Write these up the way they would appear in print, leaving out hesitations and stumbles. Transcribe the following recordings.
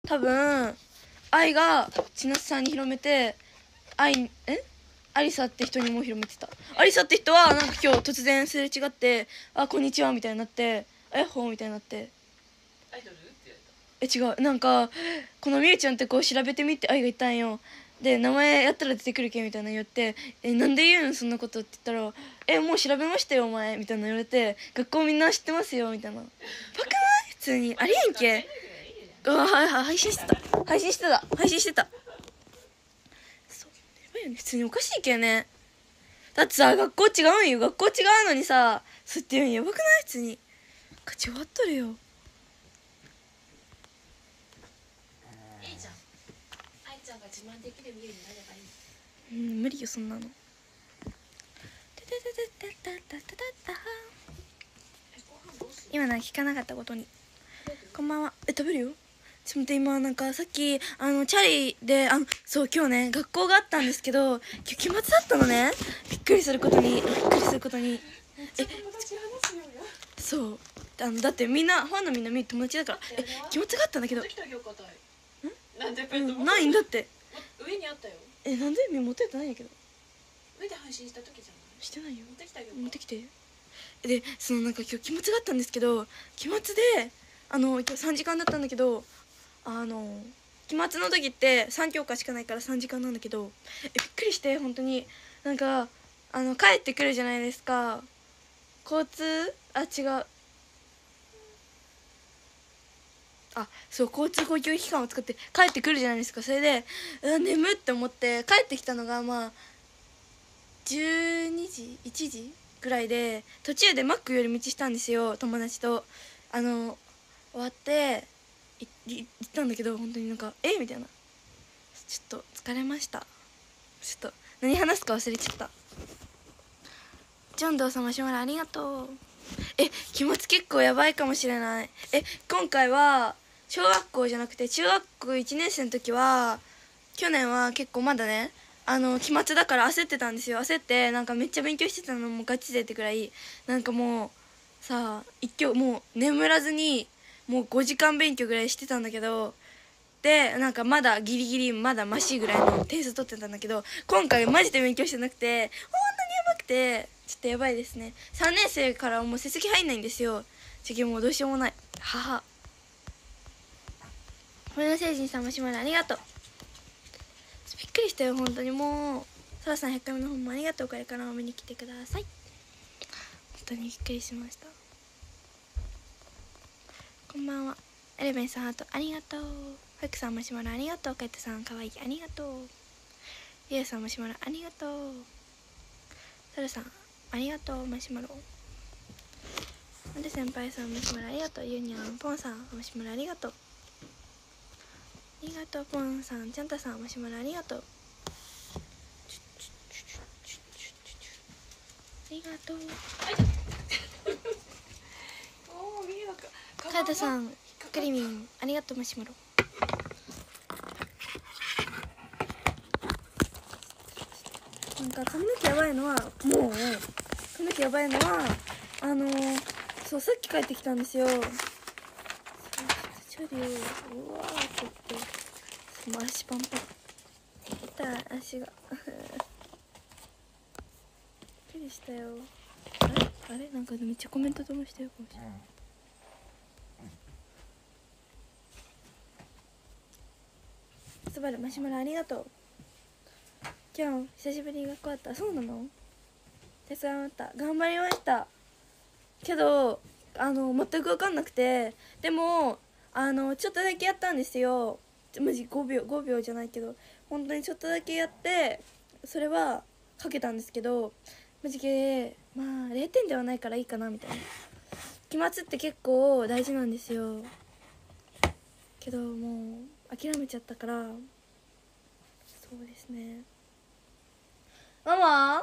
多分愛が千夏さんに広めてアリサって人にも広めてた。アリサって人はなんか今日突然すれ違って「あこんにちは」みたいになって「えっほー」みたいになって、 アイドルって言われた。 違う、なんかこのみゆちゃんってこう調べてみって愛が言ったんよ。で名前やったら出てくるけみたいなの言って「なんで言うんそんなこと」って言ったら「もう調べましたよお前」みたいなの言われて「学校みんな知ってますよ」みたいな。バカない普通にありえんけ。うわ配信してたそうやばいよね普通におかしいけどね。だってさ学校違うんよ、学校違うのにさそうって言うんやばくない普通に。価値終わっとるよ。 いいじゃん。愛ちゃんが自慢できるみゆになればいい。 無理よそんなの。今のは聞かなかったことに。こんばんは。食べるよ。ちょっと待って、今なんかさっきチャリでそう今日ね学校があったんですけど今日期末だったのね。びっくりすることにそうだってみんなファンのみんな友達だから期末があったんだけどなんでペットボトルないんだって。 上にあったよ。 なんで持ってってないんやけど。 上で配信した時じゃない。 してないよ。 持ってきたよ。 でそのなんか今日期末があったんですけど期末で今日3時間だったんだけど期末の時って3教科しかないから3時間なんだけどびっくりして本当になんか帰ってくるじゃないですか。違うそう交通公共機関を使って帰ってくるじゃないですか。それで眠って思って帰ってきたのが12時1時ぐらいで途中でマック寄り道したんですよ友達と。終わって行ったんだけど本当になんかみたいな。ちょっと疲れました。ちょっと何話すか忘れちゃった。ジョンドーさんマシュマロありがとう。期末結構やばいかもしれない。今回は小学校じゃなくて中学1年生の時は去年は結構まだね期末だから焦ってたんですよ。焦ってなんかめっちゃ勉強してたのもガチでってくらいなんかもうさもう眠らずにもう5時間勉強ぐらいしてたんだけどでなんかまだギリギリまだマシぐらいの点数取ってたんだけど今回マジで勉強してなくて本当にやばくてちょっとやばいですね。3年生からもう成績入んないんですよ。次もうどうしようもない。母俺の成人さんマシュマロありがとう。びっくりしたよ本当に。もうそらさん100回目の本もありがとう。これからも見に来てください。本当にびっくりしました。こんばんは。エレベンさんハートありがとう。フックさんマシュマロありがとう。カイトさんかわいいありがとう。ゆうさんマシュマロありがとう。サルさんありがとうマシュマロ。アル先輩さんマシュマロありがとう。ユニャンポンさんマシュマロありがとう。ありがとうポンさん。ちゃんたさんマシュマロありがとう。ありがとう。カイトさんクリミンありがとうマシュマロ。なんか髪の毛やばいのは髪の毛やばいのはそうさっき帰ってきたんですよ。そうちょっとうわーちょっともう足パンパン痛い足がびっくりしたよ。あれなんかめっちゃコメント飛ばしてるかもしれない。スバルマシュマロありがとう。今日久しぶりに学校あった。そうなの？手伝った頑張りましたけど全く分かんなくてでもちょっとだけやったんですよ。マジ5秒じゃないけど本当にちょっとだけやってそれはかけたんですけどマジで0点ではないからいいかなみたいな。期末って結構大事なんですよけどもう諦めちゃったからそうですね。ママ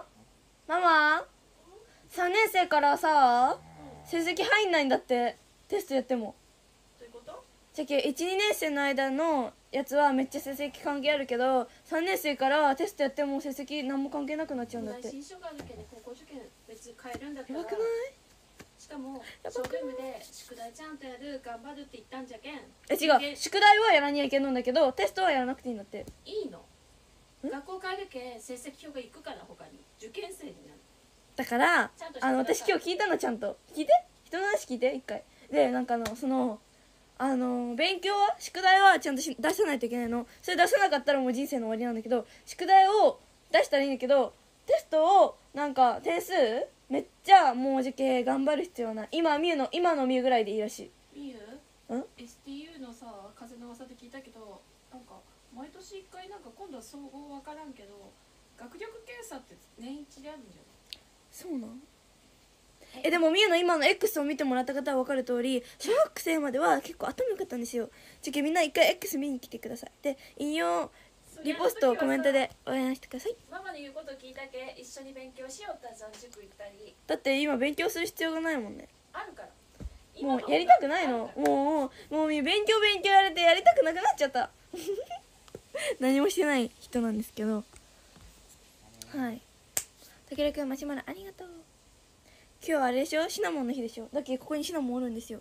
3年生からさ成績入んないんだってテストやっても。 どういうこと？ じゃけ12年生の間のやつはめっちゃ成績関係あるけど3年生からテストやっても成績何も関係なくなっちゃうんだって。 新書があるけど高校受験別に変えるんだったらやばくない？ しかかもショールームで宿題ちゃんとやる頑張るって言ったんじゃけん。 違う、宿題はやらにゃいけんのんだけどテストはやらなくていいんだって。 いいの、学校帰るけ成績表がいくから他に受験生になる。 だからちゃんとしてください。 私今日聞いたの、ちゃんと聞いて、人の話聞いて一回で、なんか勉強は宿題はちゃんと出さないといけないの。それ出さなかったらもう人生の終わりなんだけど、宿題を出したらいいんだけど、テストをなんか点数めっちゃもう受験頑張る必要はない。今のミュぐらいでいいらしい。 みゆん STU のさ風の噂で聞いたけど、なんか毎年1回なんか今度は総合分からんけど学力検査って年一であるんじゃない？ そうなんでもミュの今の X を見てもらった方は分かる通り、小学生までは結構頭良かったんですよ。じゃあみんな一回 X 見に来てください。で引用リポストをコメントで応援してください。 ママの言うこと聞いたけ一緒に勉強しようったじゃん、塾行ったり。 だって今勉強する必要がないもんね。 あるからもうやりたくないの。もう勉強やれてやりたくなくなっちゃった何もしてない人なんですけど。はい、たけるくんマシュマロありがとう。今日はあれでしょ、シナモンの日でしょ。だけどここにシナモンおるんですよ。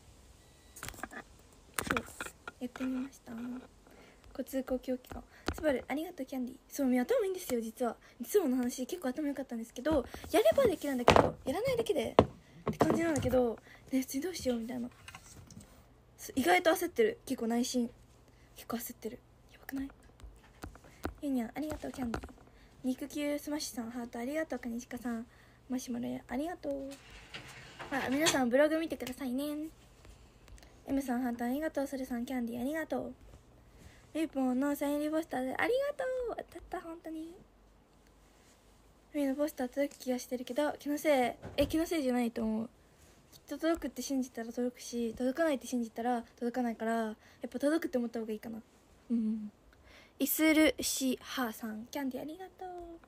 そうやってみました。交通公共機関スバルありがとうキャンディー。そう、頭いいんですよ。実はの話結構頭良かったんですけど、やればできるんだけどやらないだけでって感じなんだけどね、普通にどうしようみたいな。意外と焦ってる。結構内心結構焦ってる。やばくない？ゆにゃんありがとうキャンディー。肉球スマッシュさんハートありがとう。かにしかさんマシュマロありがとう。皆さんブログ見てくださいね。 M さんハートありがとう。それさんキャンディーありがとう。ルイポンのサイン入りポスターでありがとう。だった本当にルイのポスター届く気がしてるけど気のせいじゃないと思う。きっと届くって信じたら届くし、届かないって信じたら届かないから、やっぱ届くって思った方がいいかな。イスルシハーさんキャンディーありがとう。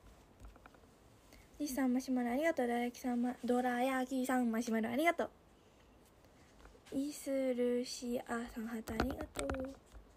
西さんマシュマロありがとう。ドラヤキさんマシュマロありがとう。イスルシアさんハートありがとう。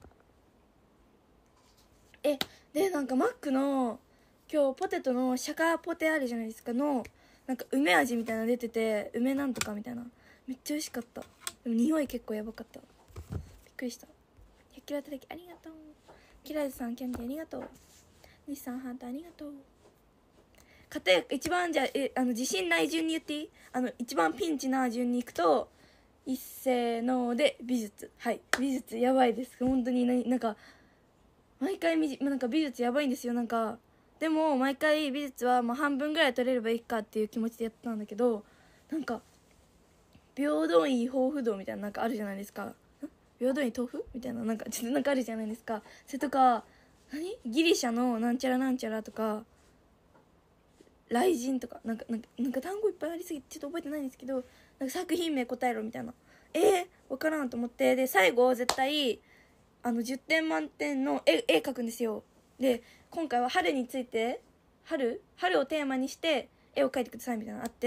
でなんかマックの今日ポテトのシャカポテあるじゃないですかの、なんか梅味みたいなの出てて、梅なんとかみたいな、めっちゃ美味しかった。でも匂い結構やばかった。びっくりした。100キロいただきありがとう。キラーズさんキャンディーありがとう。西さんハートありがとう。家庭一番じゃ自信ない順に言っていい？一番ピンチな順にいくと、一斉ので美術。はい、美術やばいです本当に。なんか毎回なんか美術やばいんですよ。なんかでも毎回美術は半分ぐらい取れればいいかっていう気持ちでやったんだけど、なんか平等院抱負道みたいななんかあるじゃないですか。平等院豆腐みたいななんかちょっとなんかあるじゃないですか。それとかギリシャのなんちゃらなんちゃらとか雷神とかなんか単語いっぱいありすぎてちょっと覚えてないんですけど、なんか作品名答えろみたいな、分からんと思って、で最後絶対10点満点の絵描くんですよ。で今回は春について春をテーマにして絵を描いてくださいみたいなのあって、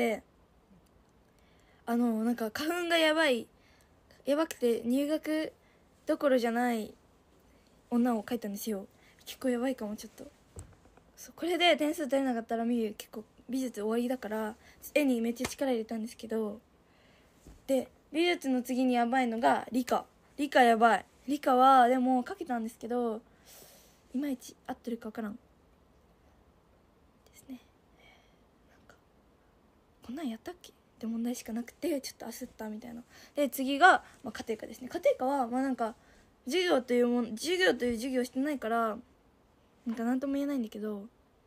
なんか花粉がやばくて入学どころじゃない女を描いたんですよ。結構やばいかも。ちょっとこれで点数取れなかったら結構美術終わりだから絵にめっちゃ力入れたんですけど、で美術の次にやばいのが理科やばい。理科はでも書けたんですけどいまいち合ってるか分からんですね。なんかこんなんやったっけって問題しかなくてちょっと焦ったみたいな。で次が、家庭科ですね。家庭科はなんか授業という授業してないからなんとも言えないんだけど、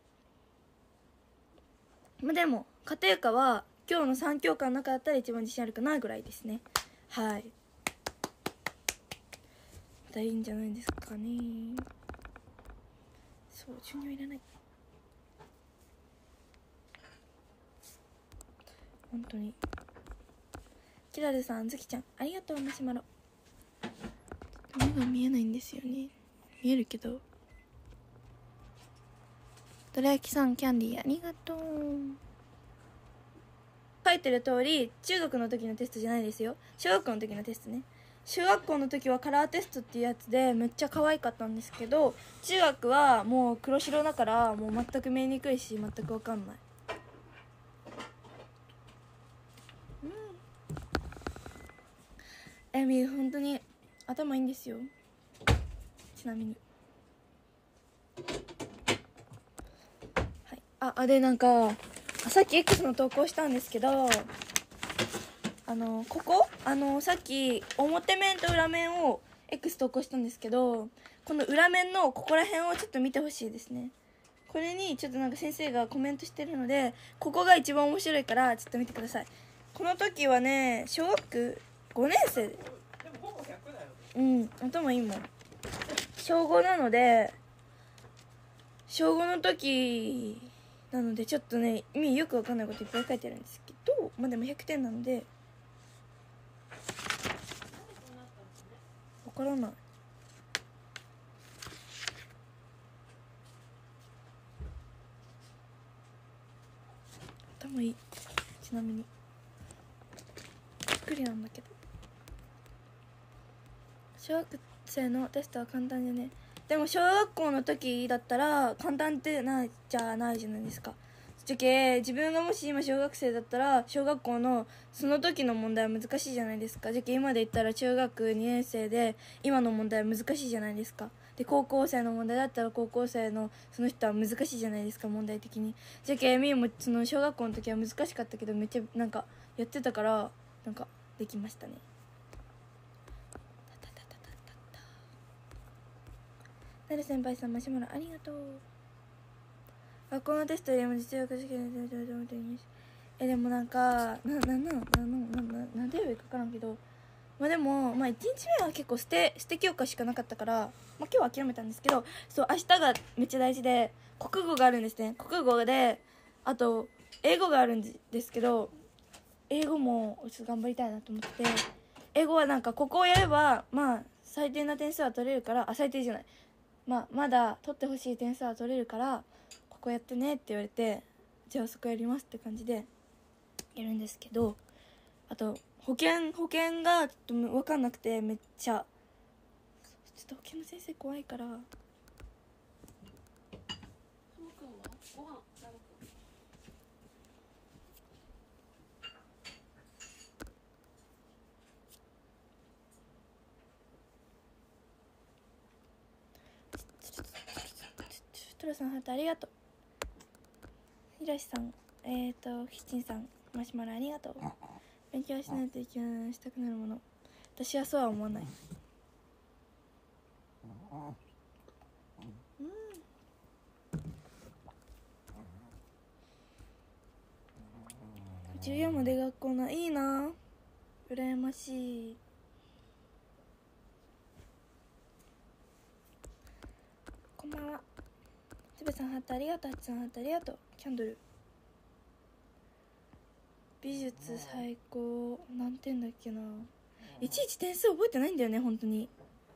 でも家庭科は今日の3教科の中だったら一番自信あるかなぐらいですね。はい、またいいんじゃないですかね。そう授業いらない本当に。キラルさん、ズキちゃんありがとう。マシュマロ目が見えないんですよね。見えるけど。どら焼きさんキャンディーありがとう。書いてる通り中学の時のテストじゃないですよ。小学校の時のテストね。小学校の時はカラーテストっていうやつでめっちゃ可愛かったんですけど、中学はもう黒白だからもう全く見えにくいし全く分かんない。 みゆ本当に頭いいんですよ、ちなみに。はい、でなんかさっき X の投稿したんですけど、ここさっき表面と裏面を X 投稿したんですけど、この裏面のここら辺をちょっと見てほしいですね。これにちょっとなんか先生がコメントしてるので、ここが一番面白いからちょっと見てください。この時はね、小学5年生で、 もほぼ100だよ。 頭いいもん。小5なので、小5の時なのでちょっとね意味よくわかんないこといっぱい書いてあるんですけど、まあでも100点なのでわからない。頭いい、ちなみにびっくりなんだけど。小学生のテストは簡単じゃね。でも小学校の時だったら簡単ってないじゃないじゃないですか。じゃけ自分がもし今小学生だったら小学校のその時の問題は難しいじゃないですか。じゃけ今で言ったら中学2年生で今の問題は難しいじゃないですか。で高校生の問題だったら高校生のその人は難しいじゃないですか、問題的に。じゃけみーもその小学校の時は難しかったけどめっちゃなんかやってたからなんかできましたね。なる先輩さん、マシュマロありがとう。学校のテストよりも実力試験ででもなんかなんで言えばいいか分からんけど、まあでも1日目は結構捨て教科しかなかったから、今日は諦めたんですけど、そう明日がめっちゃ大事で、国語があるんですね。国語であと英語があるんですけど、英語もちょっと頑張りたいなと思って、英語はなんかここをやれば最低な点数は取れるから、最低じゃない、まだ取ってほしい点数は取れるからここやってねって言われて、じゃあそこやりますって感じでやるんですけど、あと保険がちょっと分かんなくて、めっちゃちょっと保険の先生怖いから。 そのくんはご飯大学トラさんハートありがとう。ひろしさんキッチンさんマシュマロありがとう。勉強しないといけないしたくなるもの、私はそうは思わない。14まで学校な、いいな、羨ましい。こんばんは。つぶさんハートありがとう。はつさんハートありがとう。キャンドル美術最高何点だっけな、いちいち点数覚えてないんだよね、本当に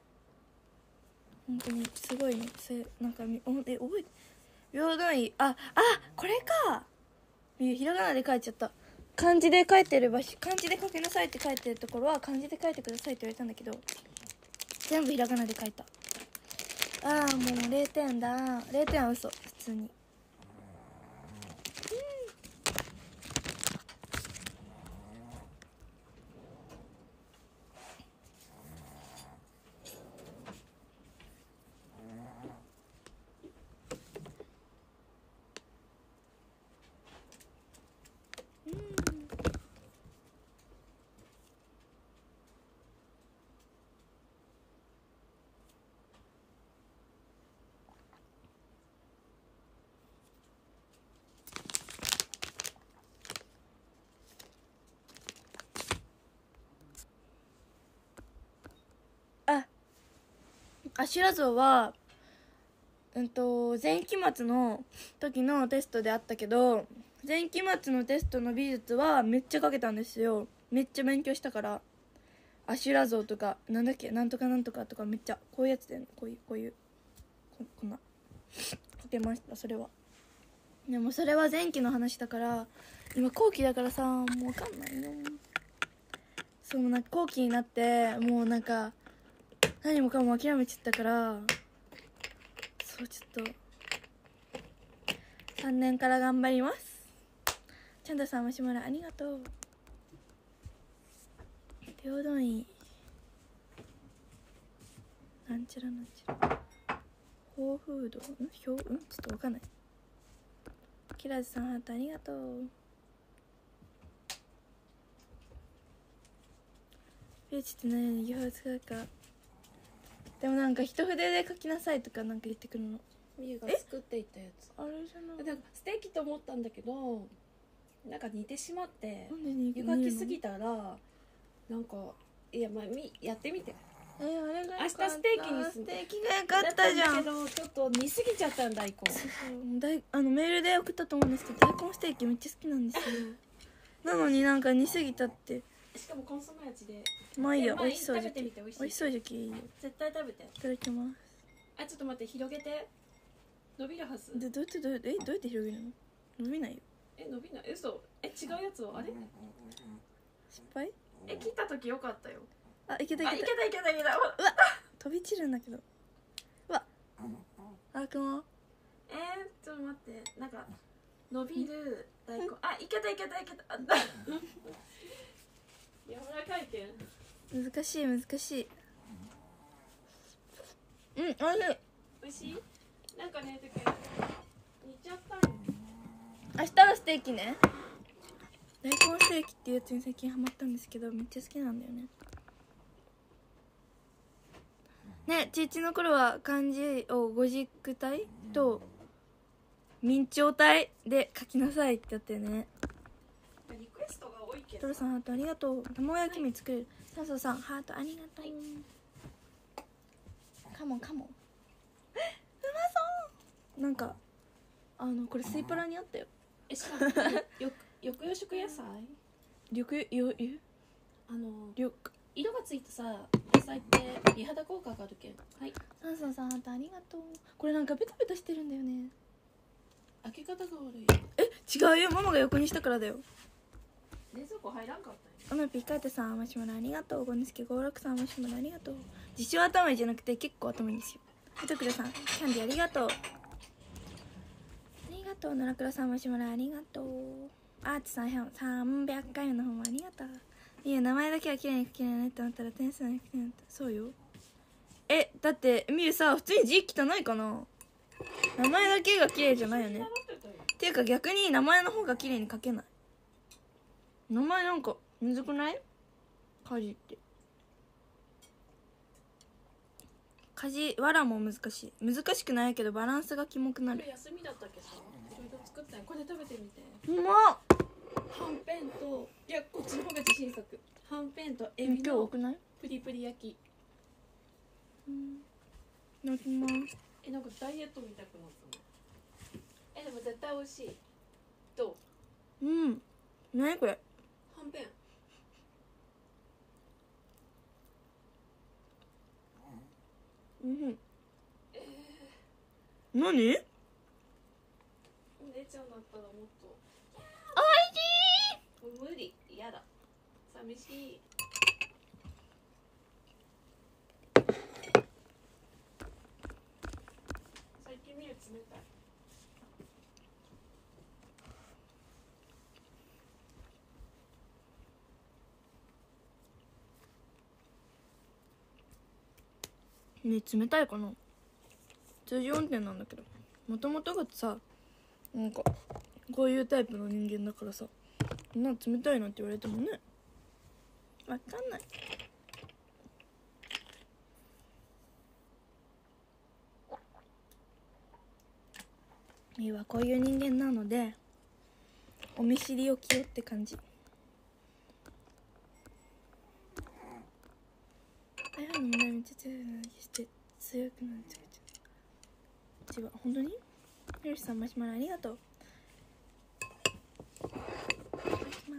すごいね。なんか覚えて、平等院、これか、ひらがなで書いちゃった。漢字で書いてる場所、漢字で書きなさいって書いてるところは漢字で書いてくださいって言われたんだけど、全部ひらがなで書いた。もう0点だ。0点は嘘、普通に。アシュラ像は前期末の時のテストであったけど、前期末のテストの美術はめっちゃ書けたんですよ。めっちゃ勉強したから。アシュラ像とかなんだっけ、なんとかなんとかとか、めっちゃこういうやつで、こんな書けました。それはでもそれは前期の話だから、今後期だからさ、もう分かんないね。そうなんか後期になってもうなんか何もかも諦めちゃったから、そうちょっと3年から頑張ります。ちゃんとさんマシュマロありがとう。平等院なんちゃらなんちゃらホーフードちょっとわかんない。キラズさんハートありがとう。ページって何に技法使うか。でもなんか一筆で書きなさいとかなんか言ってくるの。 みゆが作っていったやつ。 あれじゃない。 なんかステーキと思ったんだけど、なんか似てしまってなんでに湯がきすぎたらなんかいやまあやってみて。 あれが明日ステーキにすステーキがよかったじゃん。 だったんだけどちょっと煮すぎちゃったん大根。 メールで送ったと思うんですけど、大根ステーキめっちゃ好きなんですよ。なのになんか煮すぎたって。 しかもコンソメ味で。 まあいいや、 まあ美味しそうじゃけ。 食べてみて美味しい。 美味しそうじゃけいいよ。 絶対食べて。 いただきます。 あ、ちょっと待って、広げて。伸びるはず。 でどうやって広げるの？伸びないよ。 伸びない。嘘。違うやつをあれ？ 失敗？ 切った時よかったよ。 あ、いけた。 うわ、 飛び散るんだけど。うわ。あーくんは？ ちょっと待って。なんか伸びる大根。あ、いけた。柔らかいけん。 難しい。うん、おいしい。 美味しい？なんかね、煮ちゃったんよ。 明日のステーキね。大根ステーキっていうやつに最近ハマったんですけど、めっちゃ好きなんだよね。ね、ちいちの頃は漢字を五軸体と明朝体で書きなさいってやったよね。 リクエストが多いけど。 トロさんハートありがとう。卵焼き身作れる。サソさんハートありがとう。はい、カモンうまそう。なんかこれスイパラにあったよ。 しかも緑養殖野菜？色がついたさ野菜って美肌効果があるけん。はい。 サソさんハートありがとう。これなんかベタベタしてるんだよね。 開け方が悪い。 違うよ、ママが横にしたからだよ。 冷蔵庫入らんかったおなピカーテさんマシュマロありがとう。ゴンスケ56さんマシュマロありがとう。自称頭いいじゃなくて結構頭いいんですよ。ひとくらさんキャンディーありがとう。ありがとう。奈良倉さんマシュマロありがとう。アーチさん300回の方もありがとう。いや名前だけは綺麗に書けないなって思ったら点数が低くなった。そうよ。だってみゆさ普通に字汚いかな。名前だけが綺麗じゃないよね。っていうか逆に名前の方が綺麗に書けない。名前なんかむずくない？家事って家事わらも難しくないけどバランスがキモくなる。 休みだったっけさ、いろいろ作ったよ。これ食べてみて。 うまっ。 はんぺんとこっちの方が自信作。はんぺんとエビ今日の多くない？ プリプリ焼き。 いただきます。 なんかダイエットみたくなったの。でも絶対美味しい。どう？ 何これ？ はんぺん。 何？ お姉ちゃんだったらもっと。 おいしい。 無理、嫌だ。寂しい。最近見る冷たい。 ね、冷たいかな。通常運転なんだけど、もともとがさなんかこういうタイプの人間だからさ、冷たいなんて言われてもねわかんない。みーはこういう人間なのでお見知りおきよって感じ。iPhone の問題めっちゃ強くなって強くなっちゃう。違う、本当に？ひろしさんマシュマロありがとう。いただきます。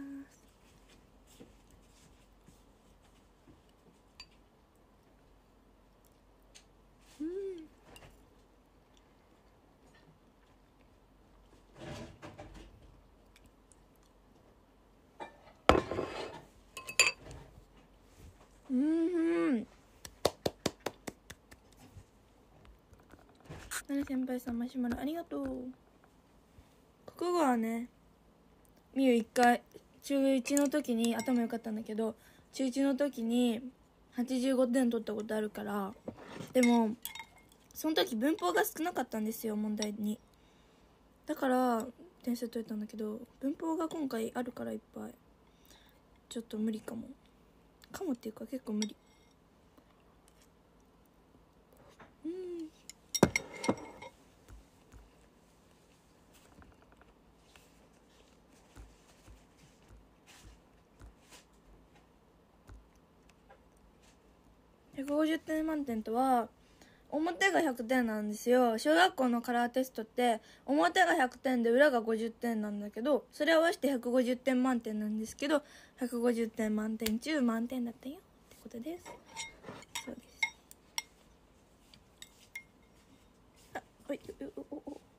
なる先輩さんマシュマロありがとう。国語はね、みゆ一回中1の時に頭良かったんだけど、中1の時に85点取ったことあるからでもその時文法が少なかったんですよ、問題に。だから点数取れたんだけど、文法が今回あるからいっぱい、ちょっと無理かもっていうか結構無理。150点満点とは表が100点なんですよ。小学校のカラーテストって表が100点で裏が50点なんだけど、それを合わせて150点満点なんですけど、150点満点中満点だったよってことです。そうです。あ、おいおおお。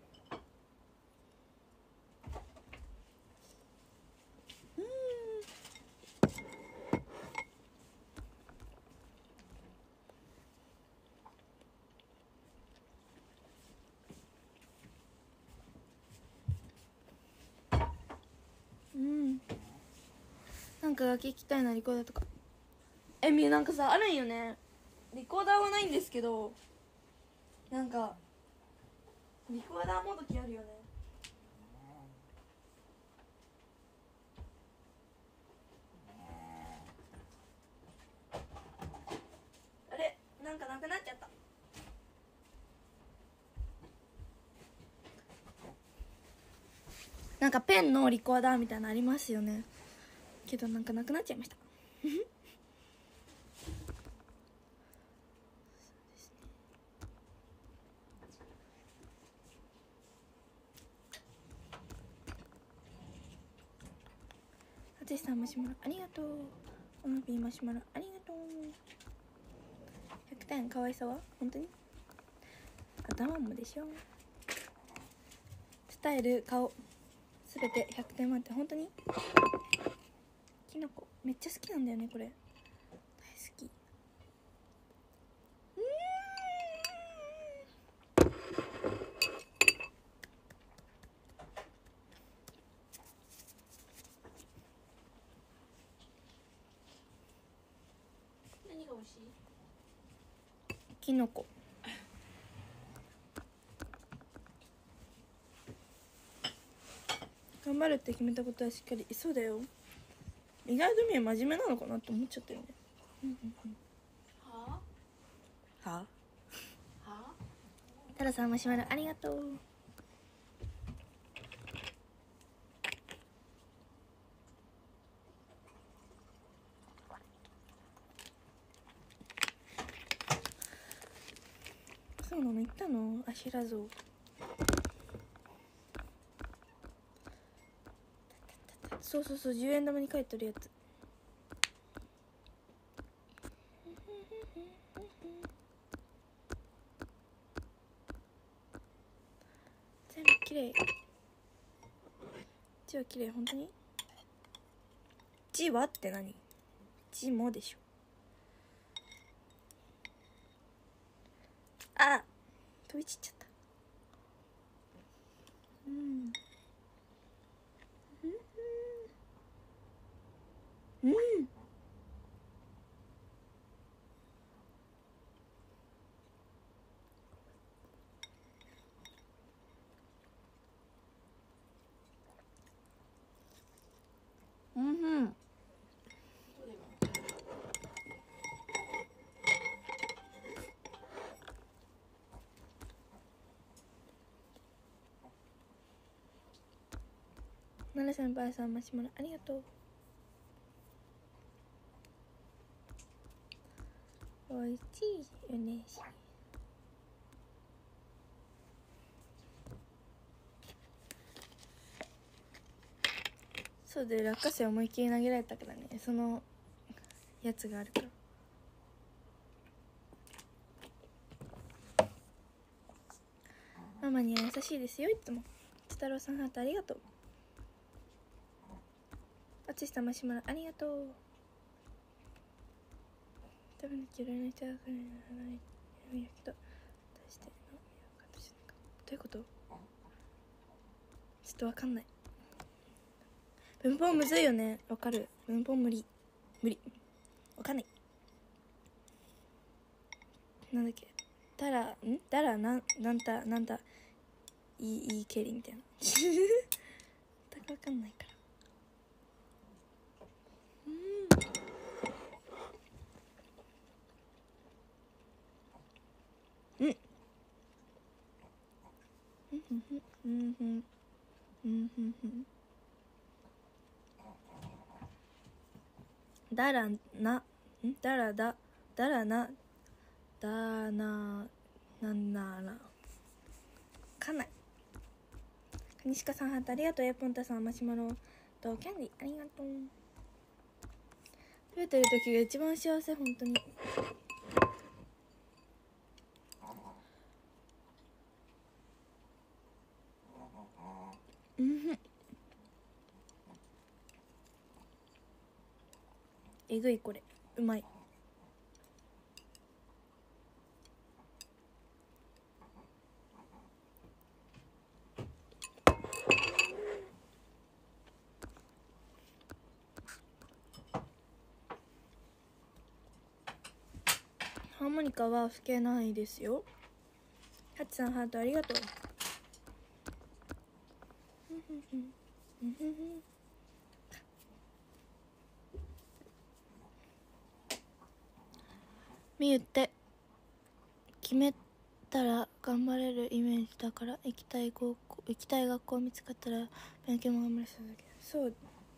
なんか楽器聴きたいな、リコーダーとか。なんかさ、あるんよね。リコーダーはないんですけど、なんかリコーダーもどきあるよね。あれ、なんかなくなっちゃった。なんかペンのリコーダーみたいなのありますよね。けどなんかなくなっちゃいました。あつしさんマシュマロありがとう。おのびマシュマロありがとう。100点かわいさは本当に頭もでしょ。スタイル、顔すべて100点満点。本当にキノコめっちゃ好きなんだよね、これ大好き。 何が美味しい？ キノコ。頑張るって決めたことはしっかり。そうだよ。意外と真面目なのかなって思っちゃったよね。 はあはあはあ。 タラさんマシュマロありがとう。そうなの、行ったのアシュラゾウ。そうそうそう、10円玉に書いてるやつ。全部綺麗。字は綺麗。本当に字はって何？字もでしょ。あ、飛び散っちゃった。奈良先輩さんマシュマロありがとう。おいしいよね。そうで、落花生思いっきり投げられたからね、そのやつがあるから。ママには優しいですよ、いつも。ちたろうさんハートありがとう。あつしさんマシュマロありがとう。多分嫌いな人は来るのはないんやけど、大しての形なんか。どういうこと？ちょっとわかんない。文法むずいよね。わかる。文法無理わかんない。 なんだっけ、だらなんだいい蹴りみたいな全く分かんないから。だらななんならかんない。西川さんハートありがとう。エポンタさんマシュマロとキャンディありがとう。食べてる時が一番幸せ、本当に。えぐい、これうまい。ハーモニカは吹けないですよ。ハチさんハートありがとう。みゆって決めたら頑張れるイメージだから、行きたい学校見つかったら勉強も頑張りそうだけど、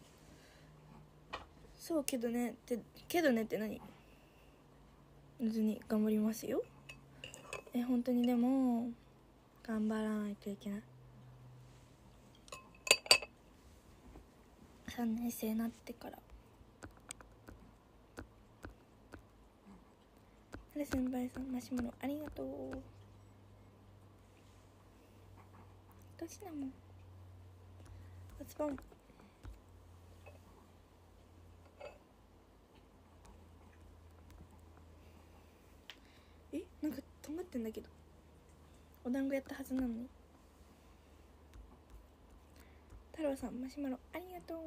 そうけどねって何？別に頑張りますよ。本当にでも頑張らないといけない。3年生になってから。あれ先輩さんマシュマロありがとう。どうしたもん発売なんか止まってんだけど、お団子やったはずなのに。太郎さんマシュマロありがとう。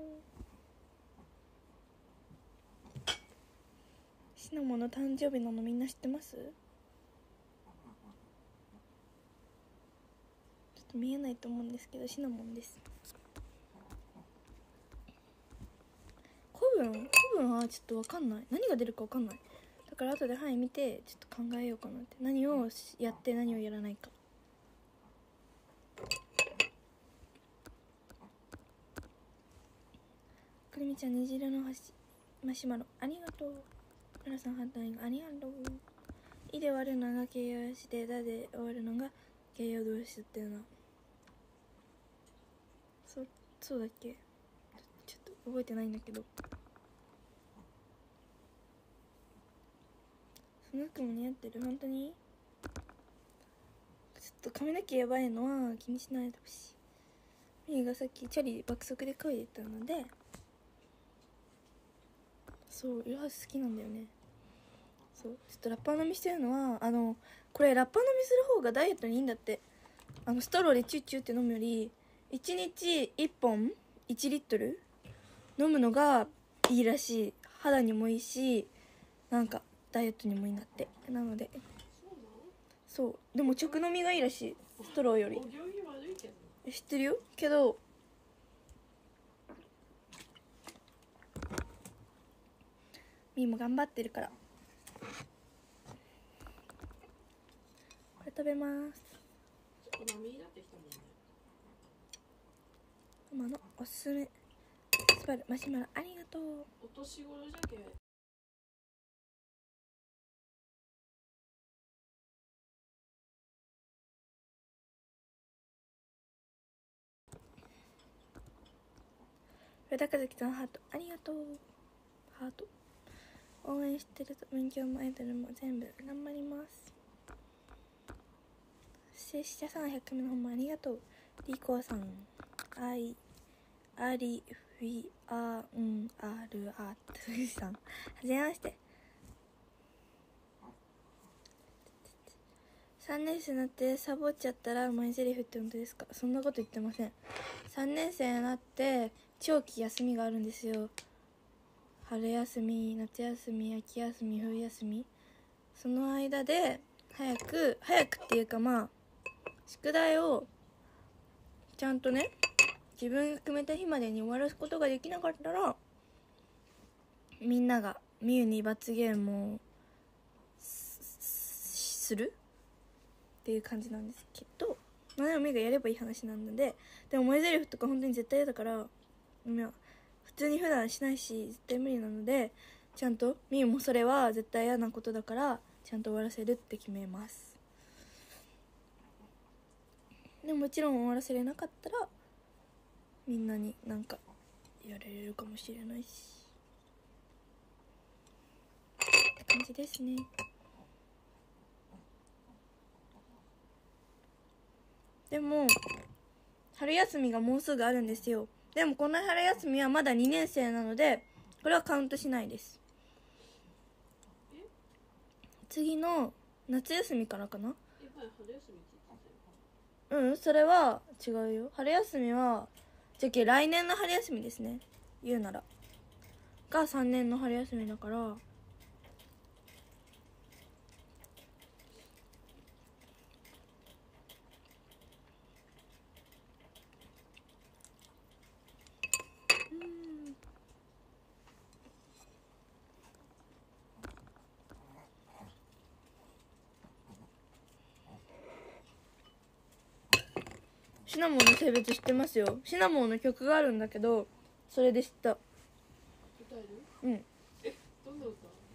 シナモンの誕生日なのみんな知ってます？ちょっと見えないと思うんですけど、シナモンです。古文はちょっと分かんない、何が出るか分かんない。だから後で見てちょっと考えようかなって、何をやって何をやらないか。くるみちゃん虹色のマシュマロありがとう。ララさん反対ありがとう。いで終わるのが形容詞で、だで終わるのが形容動詞だったよな。そうだっけ、ちょっと覚えてないんだけど。その服も似合ってる、本当に。ちょっと髪の毛やばいのは気にしないでほしい。ミーがさっきチャリ爆速で漕いでたので、そう色は好きなんだよね。そうちょっとラッパー飲みしてるのは、これラッパー飲みする方がダイエットにいいんだって。ストローでチュッチュって飲むより1日1本1リットル飲むのがいいらしい。肌にもいいし、なんかダイエットにもいいんだって。なのでそうでも直飲みがいいらしい、ストローより。知ってるよけど、みーも頑張ってるから。これ食べます。ママのおすすめスパルマシュマロありがとう。 お年頃じゃけ。 上田和樹さんハートありがとう。ハート応援してると勉強もアイドルも全部頑張ります。拙者さん100名の本もありがとう。リコさんアリフィアンアルアトゥさんはじめまして。3年生になってサボっちゃったらマイセリフって本当ですか？そんなこと言ってません。3年生になって長期休みがあるんですよ。春休み、夏休み、秋休み、冬休み。その間で早くっていうか、まあ宿題をちゃんとね自分が決めた日までに終わらすことができなかったら、みんながみゆに罰ゲームをするっていう感じなんですけど、まあでもみゆがやればいい話なので。でも萌え台詞とか本当に絶対嫌だから、普通に普段しないし絶対無理なので、ちゃんとみゆもそれは絶対嫌なことだからちゃんと終わらせるって決めます。でもちろん終わらせれなかったらみんなになんか言われるかもしれないしって感じですね。でも春休みがもうすぐあるんですよ。でもこの春休みはまだ2年生なのでこれはカウントしないです。次の夏休みからかな。それは違うよ。春休みはじゃけ来年の春休みですね、言うならが3年の春休みだから。シナモンの性別知ってますよ。シナモンの曲があるんだけどそれで知った。 歌える？どんな歌？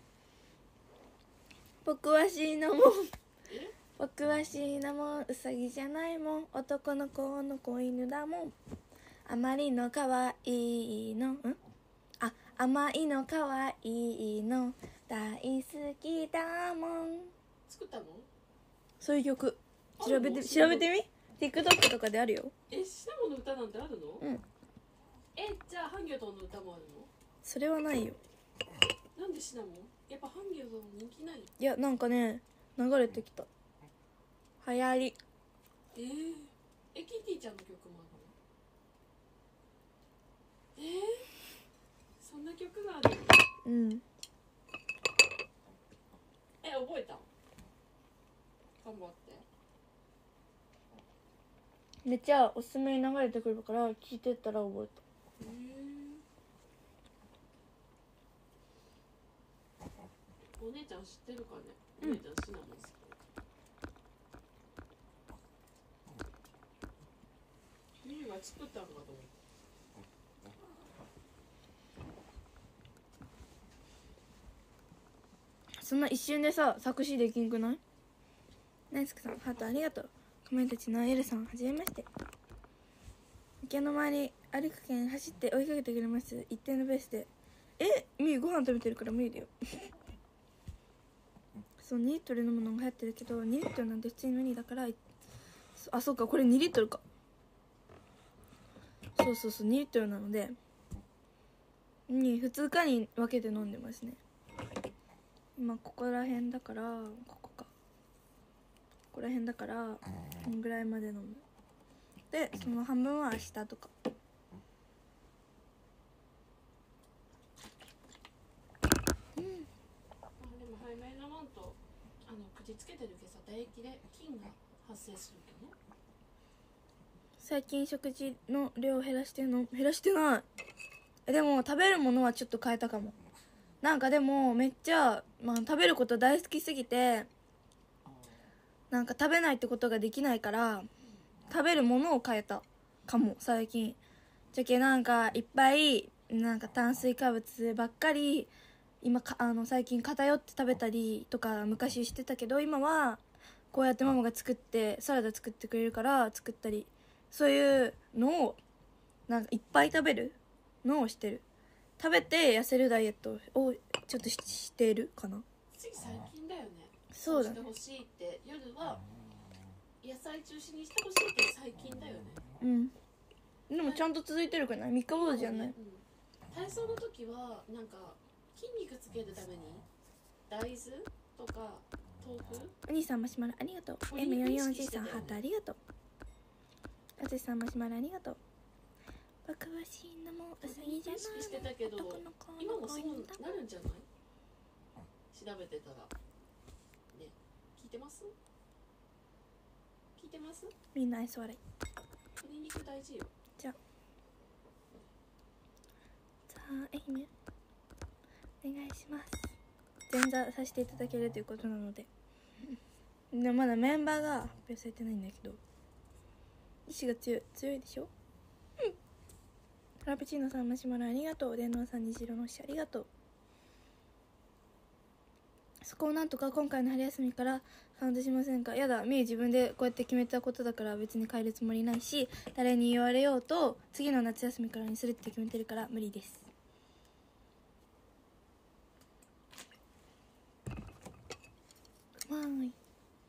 僕はシナモン僕はシナモン、ウサギじゃないもん、男の子の子犬だもん、あまりの可愛いの甘いの可愛いの大好きだもん。 作ったの？ そういう曲調べてみ。TikTok とかであるよ。 シナモンの歌なんてあるの？じゃあハンギョドンの歌もあるの？ それはないよ。 なんでシナモン？やっぱハンギョドン人気ない？ いや、なんかね流れてきた。流行り。 キティちゃんの曲もあるの？そんな曲があるの？覚えた？頑張って。 めっちゃおすすめに流れてくるから聞いてったら覚えた。 お姉ちゃん知ってるかね？お姉ちゃんシナモン好き。ミユが作ったのかと思った。 そんな一瞬でさ作詞できんくない？ナイスクさんハートありがとう。かまいたちのエルさんはじめまして。池の周り歩くけん走って追いかけてくれます。一定のペースで。みゆご飯食べてるから無理だよそう2リットル飲むのが流行ってるけど2リットルなんて普通に無理だから。そうか、これ2リットルか。そう2リットルなので2日に分けて飲んでますね。今ここら辺だからここら辺だからこのぐらいまで飲む。でその半分は明日とか。 でも早めに飲まんと口つけてるけどさ、唾液で菌が発生するけどね。 最近食事の量減らしてない。でも食べるものはちょっと変えたかも。なんかでもめっちゃ、食べること大好きすぎてなんか食べないってことができないから食べるものを変えたかも最近。じゃけなんかいっぱいなんか炭水化物ばっかり最近偏って食べたりとか昔してたけど、今はこうやってママが作ってサラダ作ってくれるから作ったり、そういうのをなんかいっぱい食べるのをしてる。食べて痩せるダイエットをちょっとしてるかな。 つい最近だよね。 そうだね。 してほしいって夜は野菜中心にしてほしいって最近だよね。 でもちゃんと続いてるかな。三日坊主じゃない。 体操の時はなんか筋肉つけるために大豆とか豆腐。 お兄さんマシュマロありがとう。 M44G さんハートありがとう。あつしさんマシュマロありがとう。僕はシナモンウサギじゃないの、 してたけど今もそうなるんじゃない？調べてたらね、聞いてます？聞いてます？ みんな愛想笑い。 鶏肉大事よ。 じゃあ愛媛お願いします。前座させていただけるということなのででまだメンバーが発表されてないんだけど、意志が強いでしょ。フラペチーノさんマシュマロありがとう。電脳さん虹色の星ありがとう。そこをなんとか今回の春休みからカウントしませんか。やだ、みゆ自分でこうやって決めたことだから別に変えるつもりないし、誰に言われようと次の夏休みからにするって決めてるから無理です。わーい。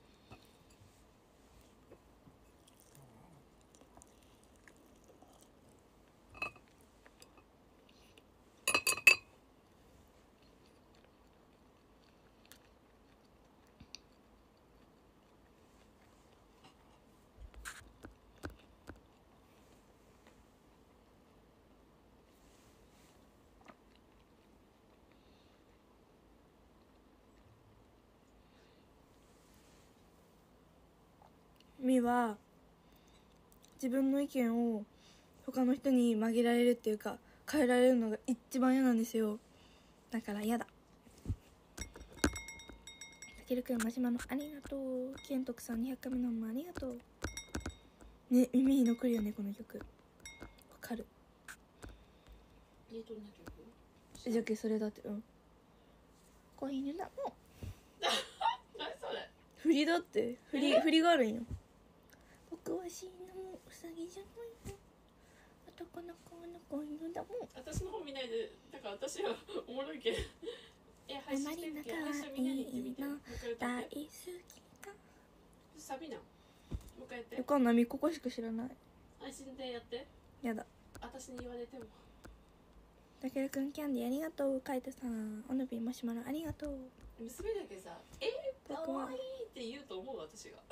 みは自分の意見を他の人に曲げられるっていうか変えられるのが一番嫌なんですよ。だから嫌だ。たけるくんマシュマロありがとう。ケントクさん200回目のもありがとうね。耳に残るよねこの曲。わかる。 どんな曲？ じゃけそれだって子犬だもん何それ？ 振りだって振りがあるんよ。僕は死ぬもウサギじゃないよ、男の子の子犬だもん。 私の本見ないで、だから私はおもろいけど配信してるけど配信みんなに言ってみて。もう一回歌って。 大好きだ。 サビな。もう一回やって。 こんなみここしか知らない。 配信でやって。 やだ。 私に言われても。 たけるくんキャンディーありがとう。カイトさんおのびマシュマロありがとう。 娘だけさかわいいって言うと思う私が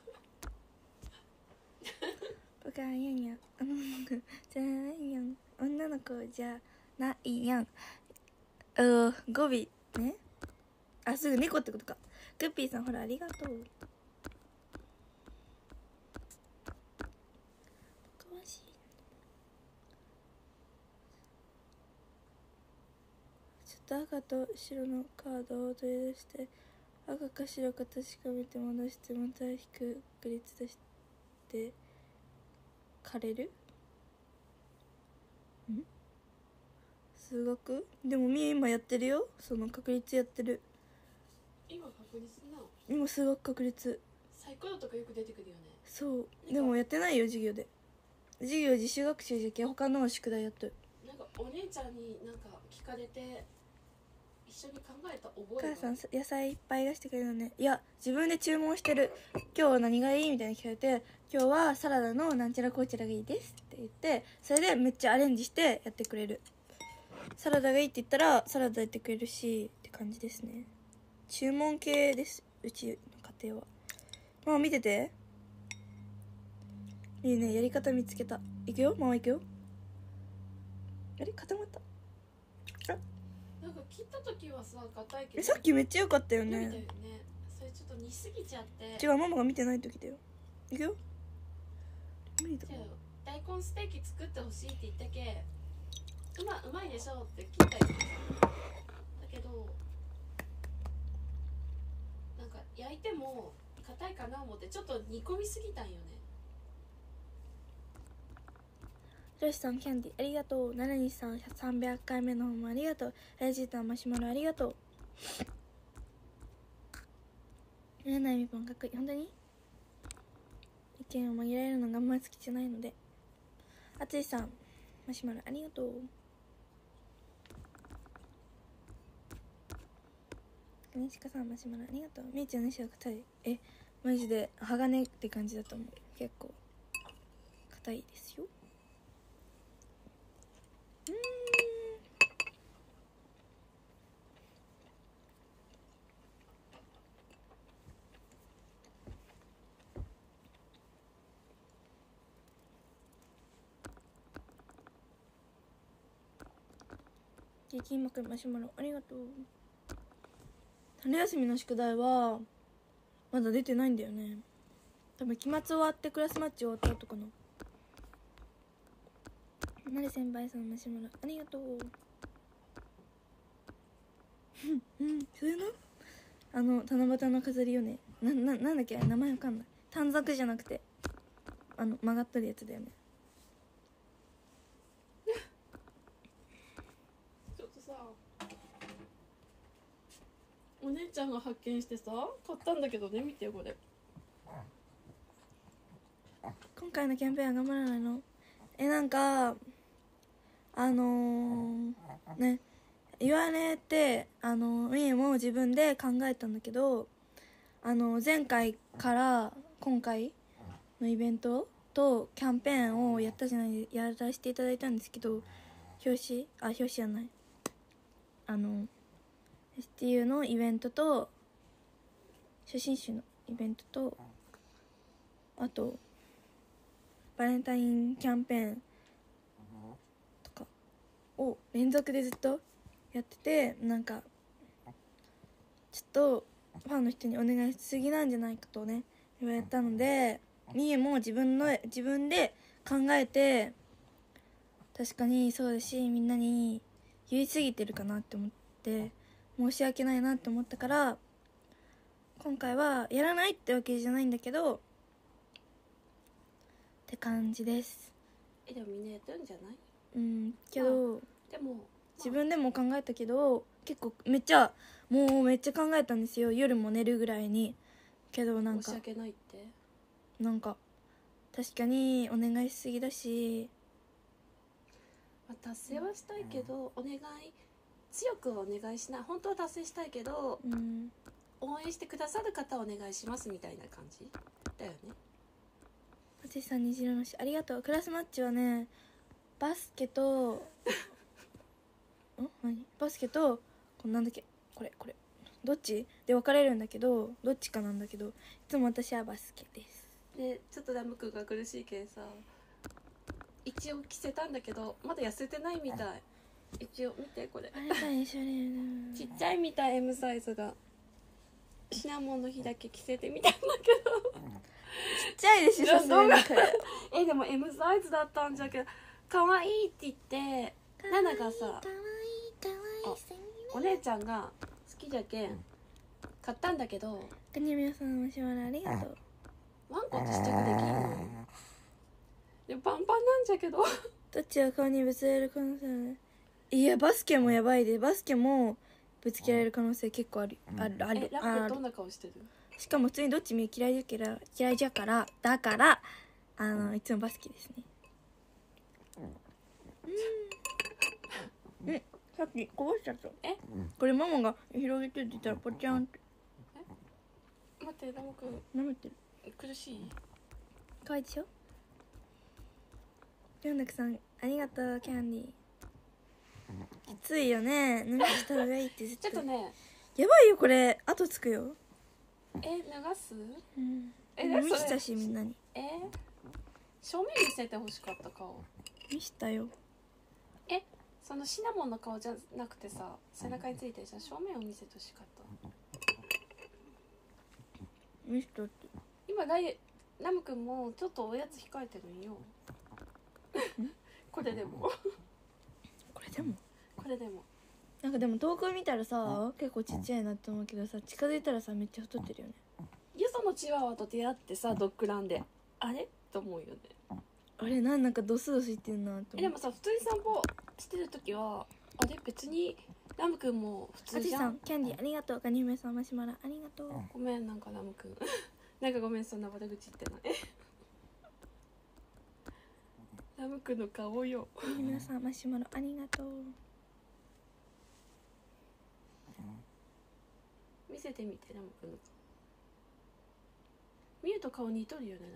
僕はやんやんじゃないやん女の子じゃないやん語尾ね。あすぐ猫ってことか。グッピーさんほらありがとう。僕はしちょっと赤と白のカードを取り出して赤か白か確かめて戻してまた引く確率出して枯れるん数学でもみ今やってるよ。その確率やってる。 今確率なの？ 今数学確率サイコロとかよく出てくるよね。 そうでもやってないよ授業で。授業自主学習じゃけ他の宿題やっとる。 なんかお姉ちゃんになんか聞かれて一緒に考えた覚えが。 お母さん野菜いっぱい出してくれるのね。いや自分で注文してる。今日何がいいみたいに聞かれて、今日はサラダのなんちゃらこうちゃらがいいですって言って、それでめっちゃアレンジしてやってくれる。サラダがいいって言ったらサラダやってくれるしって感じですね。注文系ですうちの家庭は。ママ見てて。いいね、やり方見つけた。いくよママいくよ。あれ固まった。 なんか切った時はさ硬いけどさっきめっちゃ良かったよね。 伸びたよね。それちょっと煮すぎちゃって。 違うママが見てない時だよ。いくよ。無理だ。 じゃあ大根ステーキ作ってほしいって言ったけうまいでしょって聞いたよ。だけどなんか焼いても硬いかな思ってちょっと煮込みすぎたんよね。 ひろしさんキャンディーありがとう。ななにさん300回目の方もありがとう。エイジータンマシュマロありがとう。見えないみぽんかっこいい。本当に意見を紛られるのがあんまり好きじゃないので。あついさんマシュマロありがとう。にしかさんマシュマロありがとう。みーちゃんの衣装硬い。マジで鋼って感じだと思う。結構硬いですよ。激膜マシュマロありがとう。春休みの宿題はまだ出てないんだよね。多分期末終わってクラスマッチ終わった後かな。なる先輩さんマシュマロありがとう。それの七夕の飾りよね。なんだっけ、名前わかんない。短冊じゃなくて曲がったるやつだよね。 ちょっとさ、お姉ちゃんが発見してさ買ったんだけどね、見てよこれ。 今回のキャンペーンは頑張らないの？なんかね、言われてみーも自分で考えたんだけど、前回から今回のイベントとキャンペーンをやらせていただいたんですけど、表紙じゃない、STU のイベントと写真集のイベントと、あとバレンタインキャンペーンとかを連続でずっとやってて、なんかちょっとファンの人にお願いしすぎなんじゃないかとね言われたので、みえも自分で考えて、確かにそうだしみんなに言い過ぎてるかなって思って申し訳ないなって思ったから、今回はやらないってわけじゃないんだけどって感じです。 でもみんなやってるんじゃない？ けど、 でも自分でも考えたけど、結構めっちゃ考えたんですよ、夜も寝るぐらいに。けどなんか申し訳ないって。 なんか確かにお願いしすぎだし、 達成はしたいけど、お願い強くはお願いしない。本当は達成したいけど、応援してくださる方はお願いしますみたいな感じだよね。 おじさん虹色のしありがとう。クラスマッチはね、バスケとバスケとなんだっけ、これどっちで分かれるんだけど、どっちかなんだけど、いつも私はバスケです。 でちょっとラム君が苦しいけんさ、一応着せたんだけどまだ痩せてないみたい。一応見てこれちっちゃいみたい、 M サイズが。シナモンの日だけ着せてみたんだけどちっちゃいでしょ、さすがにこれ。 でも M サイズだったんじゃけど、可愛いって言ってナナがさ、お姉ちゃんが好きじゃけん買ったんだけど、 カニミヤさんマシュマロありがとう。 ワンコって試着できんの？でもパンパンなんじゃけどどっちは顔にぶつけられる可能性ある？いやバスケもやばいで、バスケもぶつけられる可能性結構ある。 ラップどんな顔してる？ しかも普通にどっちも嫌いじゃからだからいつもバスケですね。さっきこぼしちゃった。これママが広げてって言ったらポチャンって。 待って、ラム君舐めてる。 苦しい？ かわいいでしょ。ヨンダクさんありがとう。キャンディーきついよね、脱がした方がいいってずっとちょっとね、 やばいよこれ、後つくよ。 流す？ 見したしみんなに。 正面見せてほしかった顔。 見したよ。 そのシナモンの顔じゃなくてさ、背中についてるじゃん、正面を見せてほしかった。 見したって。 今ラム君もちょっとおやつ控えてるんよこれでもなんかでも遠く見たらさ結構ちっちゃいなって思うけどさ、近づいたらさめっちゃ太ってるよね。 よそのチワワと出会ってさ、ドッグランであれと思うよね。 あれなんかドスドスいってんなって思う。 でもさ、普通に散歩してる時はあれ別にラム君も普通じゃん。 あじさんキャンディーありがとう。ガニメさんマシュマロありがとう。 ごめん、なんかラム君なんかごめん、そんな悪口言ってないラム君の顔よ。 ガニメさんマシュマロありがとう。 見せてみて、ラム君の顔。見ると顔似とるよね、ラム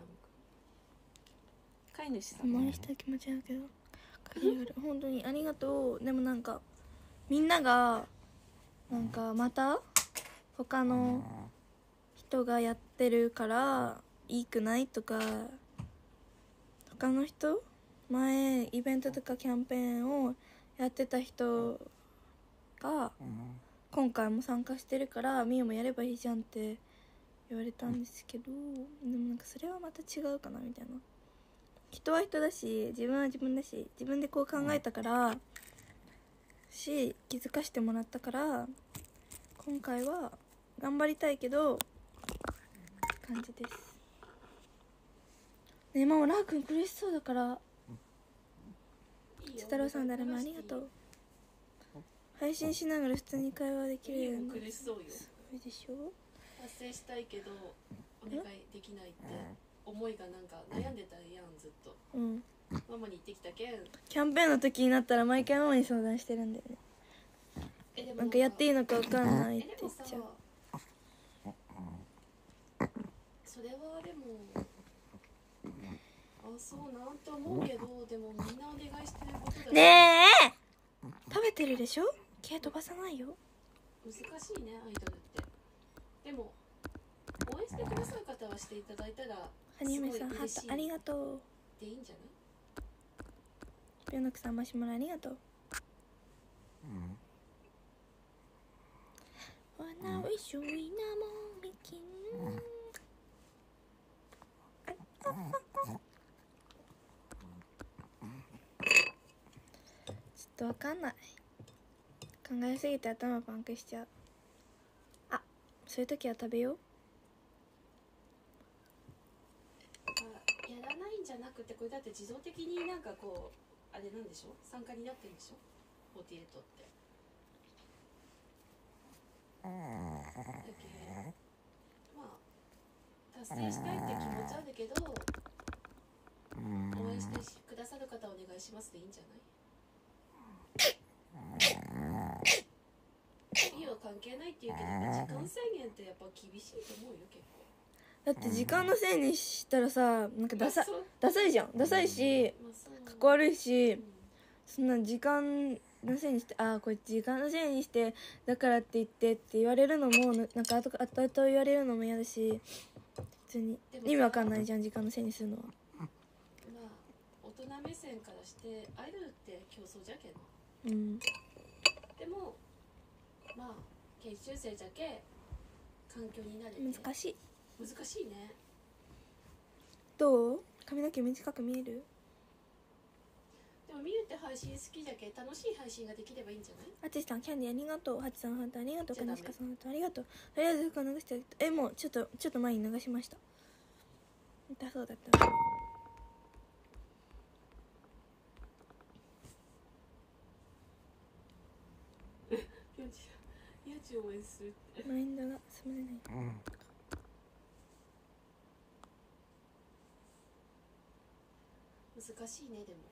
君。飼い主さん。 真似した気持ちあるけど本当にありがとう。でもなんかみんながなんかまた他の人がやってるからいいくないとか、他の人前イベントとかキャンペーンをやってた人が今回も参加してるからみゆもやればいいじゃんって言われたんですけど、でもなんかそれはまた違うかなみたいな。人は人だし、自分は自分だし、自分でこう考えたからし、気づかしてもらったから、今回は頑張りたいけど感じです。ねえ、ママラーくん苦しそうだから。千太郎さん、誰もありがとう。配信しながら普通に会話できるように。 苦しそうよ。 すごいでしょ。 達成したいけどお願いできないって思いがなんか悩んでたやん、ずっと。 うん。 ママに言ってきたけん。 キャンペーンの時になったら毎回ママに相談してるんだよね。 でもなんかやっていいのか分かんないって言っちゃう。 それはでもそうなって思うけど、でもみんなお願いしてることだし。 ねえ、食べてるでしょ。毛飛ばさないよ。 難しいね、アイドルって。でも応援してくださる方はしていただいたらはにめさん、ハートありがとう。 でいいんじゃない。 ぴょのくさん、マシュマロありがとう。Wanna wish you in a morning。ちょっとわかんない。考えすぎて頭パンクしちゃう。あ、そういう時は食べよう。 やらないんじゃなくて、これだって自動的になんかこうあれなんでしょ、参加になってるんでしょ、48って。だけまあ達成したいって気持ちあるけど、応援してくださる方お願いしますでいいんじゃない。いいは関係ないって言うけど、時間制限ってやっぱ厳しいと思うよ、結構。 だって時間のせいにしたらさ、なんかダサいじゃん。ダサいし、かっこ悪いし、そんな時間のせいにして、これ時間のせいにしてだからって言ってって言われるのもなんか後々言われるのも嫌だし、普通に意味わかんないじゃん、時間のせいにするのは。 まあ大人目線からしてアイドルって競争じゃけん。 うん。 でもまあ研修生じゃけ環境になれて難しいね。 どう？髪の毛短く見える？ でも見るって配信好きじゃけ楽しい配信ができればいいんじゃない。 あつしさん、キャンディーありがとう。はちさんハートありがとう。かなしかさんハートありがとう。とりあえず服流して、もうちょっと前に流しました。痛そうだったので家賃応援するって。 マインドが進めない。 難しいね。でも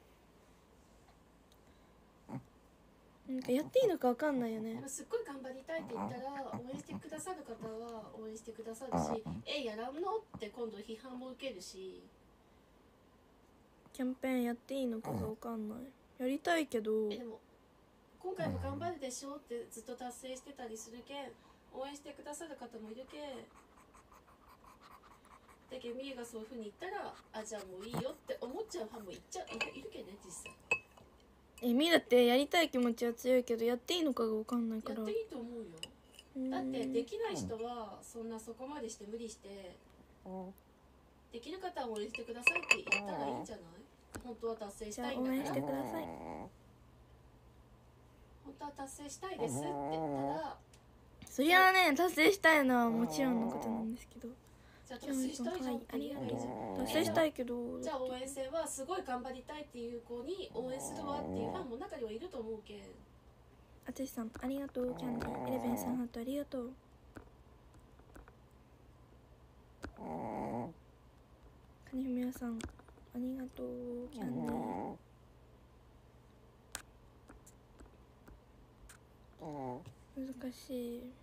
なんかやっていいのか分かんないよね。 すっごい頑張りたいって言ったら応援してくださる方は応援してくださるし、やらんのって今度批判も受けるし。 キャンペーンやっていいのかが分かんない。やりたいけど、 でも今回も頑張るでしょってずっと達成してたりするけん、応援してくださる方もいるけん、だけどみゆがそういうふうに言ったらじゃあもういいよって思っちゃうファンもいるけんね、実際。 みだってやりたい気持ちは強いけどやっていいのかが分かんないから。 やっていいと思うよ。だってできない人はそこまでして無理して、できる方は応援してくださいって言ったらいいんじゃない。本当は達成したいんだから。 じゃあ応援してください。 本当は達成したいですって言ったら、 そりゃあね、達成したいのはもちろんのことなんですけど、 じゃあ達成したいじゃんって言えばいいじゃん。 達成したいけど、 じゃあ応援戦はすごい頑張りたいっていう子に応援するわっていうファンも中にはいると思うけん。 あつしさんありがとう。キャンディーエレベンさんハートありがとう。かにふみやさんありがとう。キャンディー難しい。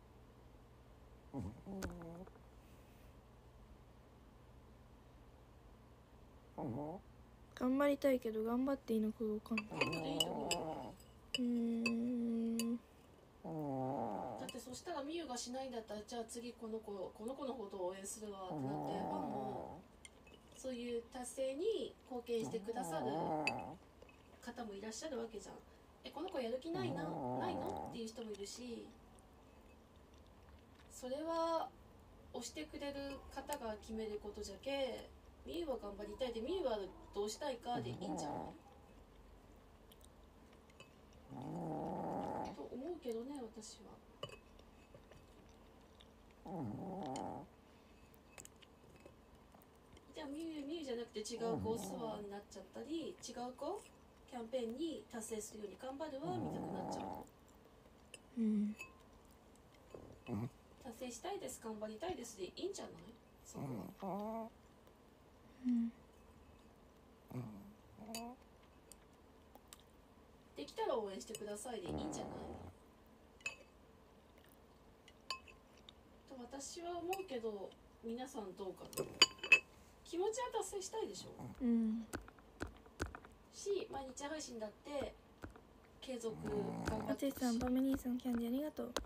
頑張りたいけど頑張っていいのか分かんない。 だってそしたらみゆがしないんだったら、じゃあ次この子のことを応援するわってなって、ファンもそういう達成に貢献してくださる方もいらっしゃるわけじゃん。この子やる気ないのっていう人もいるし、それは押してくれる方が決めることじゃけ、みゆは頑張りたいで、みゆはどうしたいかでいいんじゃないと思うけどね、私は。じゃあみゆじゃなくて違う子お世話になっちゃったり、違う子キャンペーンに達成するように頑張るわ見たくなっちゃう。達成したいです、頑張りたいですでいいんじゃない、そこは。できたら応援してくださいでいいんじゃないと私は思うけど、皆さんどうかな。気持ちは達成したいでしょ、し、毎日配信だって継続頑張ってあつしさん、バメ兄さん、キャンディありがとう。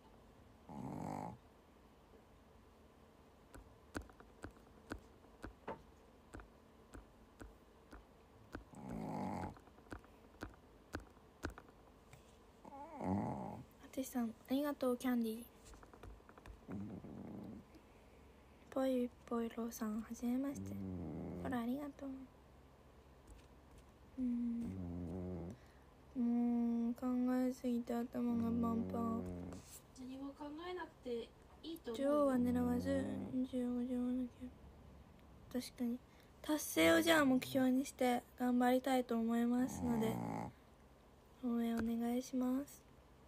あつしさん、ありがとう、キャンディ。ぽいぽいろうさん、はじめまして。ほら、ありがとう。考えすぎて頭がパンパン。 何も考えなくていいと思う女王は狙わず25時なきゃ。確かに達成をじゃあ目標にして頑張りたいと思いますので、応援お願いします。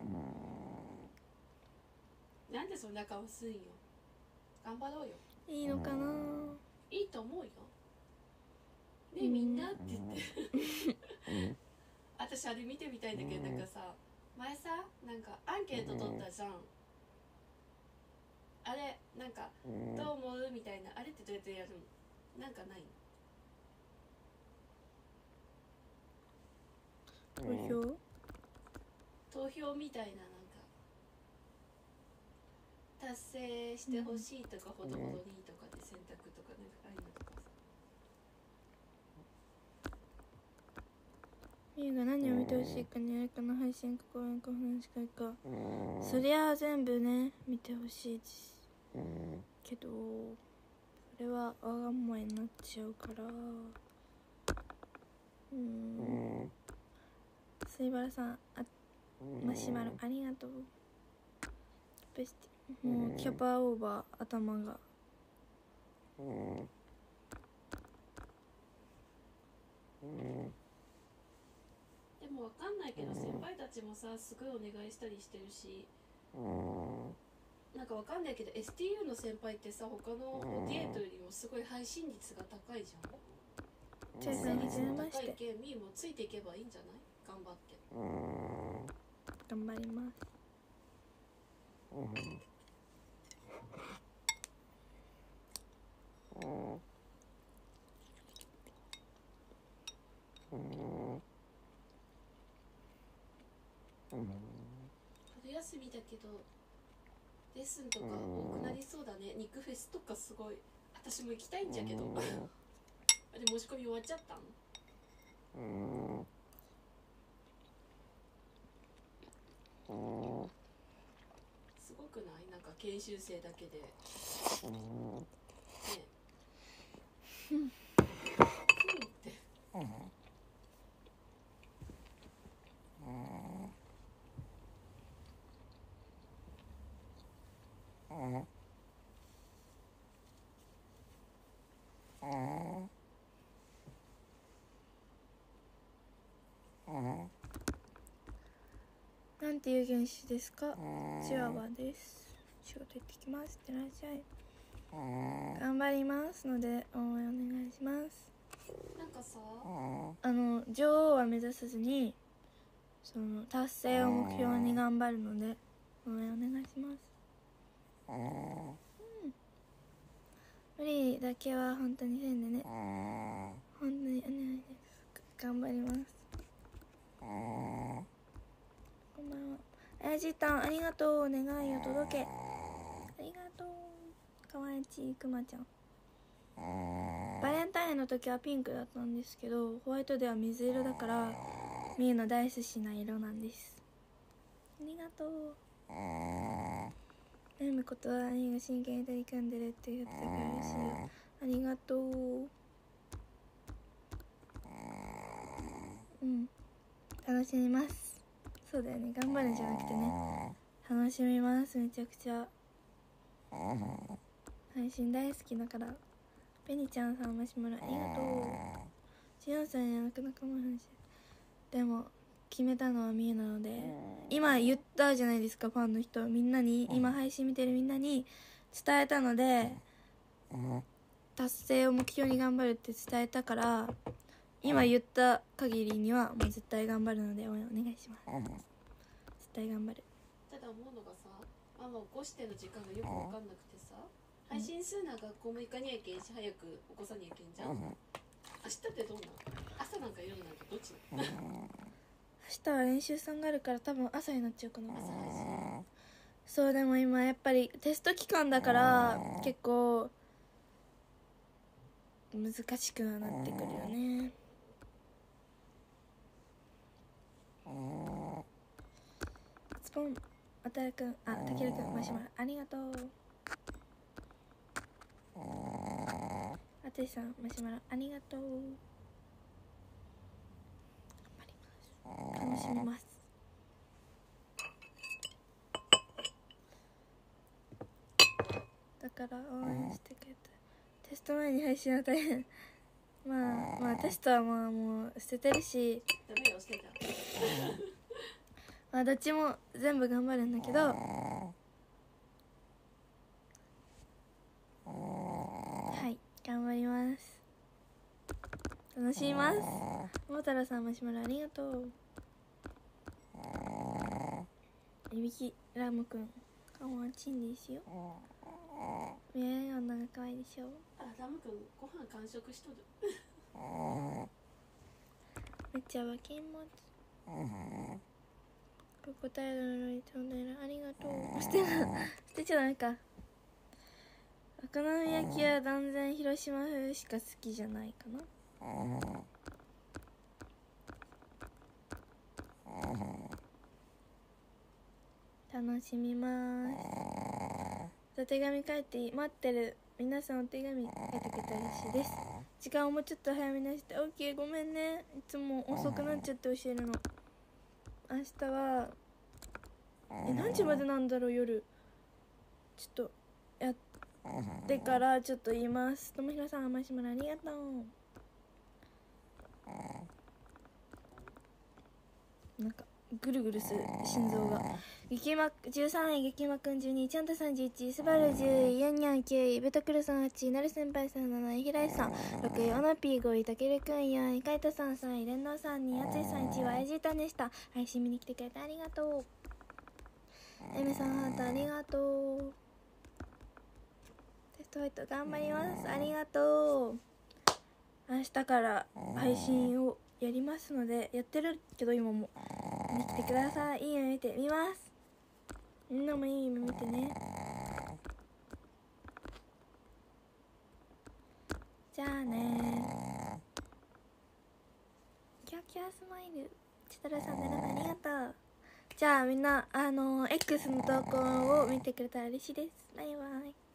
なんでそんな顔すんよ。頑張ろうよ。 いいのかな。 いいと思うよ。ね、みんなって言って私あれ見てみたいんだけど、なんかさ、前さ、なんかアンケート取ったじゃん。あれ、なんかどう思うみたいな、あれってどうやってやるの？なんかない投票みたいな、なんか達成してほしいとか、ほどほどにとかで選択とか、なんかああいうのとかさ。 みゆが何を見てほしいかにあるかの配信か講演か話し会か、そりゃあ全部ね見てほしいですけど、それはわがままになっちゃうから。水原さん、マシュマロありがとう。もうキャパオーバー、頭が。 でもわかんないけど、先輩たちもさ、すごいお願いしたりしてるし、なんかわかんないけど STU の先輩ってさ、他のディエットよりもすごい配信率が高いじゃん。 じゃあ何始めまして。 高いけん、みーもついていけばいいんじゃない？頑張って。 頑張ります。 春休みだけどレッスンとか多くなりそうだね。肉フェスとかすごい、私も行きたいんじゃけどあれ申し込み終わっちゃったん？すごくない？なんか研修生だけでねってなんていう原種ですか？チワワです。仕事行ってきます。いってらっしゃい。頑張りますので応援お願いします。 なんかさ、 女王は目指さずに、その達成を目標に頑張るので応援お願いします。無理だけは本当にせんでね。本当にお願いです。頑張ります。こんばんは。じいたんありがとう。願いを届け。ありがとう。かわいちくまちゃん。バレンタインの時はピンクだったんですけど、ホワイトでは水色だからみゆの大好きな色なんです。ありがとう。 悩むことは兄が真剣に取り組んでるって言ってたから嬉しいよ。ありがとう。楽しみます。そうだよね、頑張るんじゃなくてね、楽しみます。めちゃくちゃ配信大好きだから。ペニちゃんさんマシュマロありがとう。14歳にはなかなかも話でも決めたのはみえなので、今言ったじゃないですか、ファンの人みんなに、今配信見てるみんなに伝えたので、達成を目標に頑張るって伝えたから、今言った限りにはもう絶対頑張るのでお願いします。絶対頑張る。 ただ思うのがさ、ママ起こしての時間がよく分かんなくてさ、配信するのは学校も行かにゃいけんし、早く起こさにゃいけんじゃん。明日ってどうなの？朝なんか夜なんかどっちなの？ 明日は練習さんがあるから多分朝になっちゃうかな。 朝配信。 そう、でも今やっぱりテスト期間だから結構難しくはなってくるよね。スポン、あたるくん、あ、たけるくん、マシュマロありがとう。あつしさんマシュマロありがとう。頑張ります。楽しみます。だから応援してくれた。テスト前に配信は大変。まあテストはまあもう捨ててるし、 ダメよ、捨てた。 まあどっちも全部頑張るんだけど、はい頑張ります。楽しみます。桃太郎さんマシュマロありがとう。いびきラムくんかわちんですよ。見える女が可愛いでしょ。 あ、ラムくんご飯完食しとる。 めっちゃわけんもつ。ここタイルのロイ飛んでるありがとう。捨てちゃダメか。お好み焼きは断然広島風しか好きじゃないかな。楽しみます。手紙書いて待ってる皆さん、お手紙書いてくれたら嬉しいです。時間をもうちょっと早めにして。 OK、 ごめんね、いつも遅くなっちゃって教えるの。明日は何時までなんだろう、夜。ちょっとやってからちょっと言います。ともひろさんマシュマロありがとう。なんかぐるぐるする心臓が。激マ13位、激マくん12位、ちゃんと31位、スバル10位、ヤンニャン9位、ベトクルさん8位、なる先輩さん7位、平井さん6位、オナピー5位、たけるくん4位、カイトさん3位、レンノーさん2位、あついさん1位はエジータンでした。配信見に来てくれてありがとう。エムさんハートありがとう。テストファイト頑張ります。ありがとう。明日から配信をやりますので、やってるけど今も見に来てください。いい夢見てみます。みんなもいい夢見てね。じゃあね。キャキャスマイルちたらさん7番ありがとう。じゃあみんなX の投稿を見てくれたら嬉しいです。バイバイ。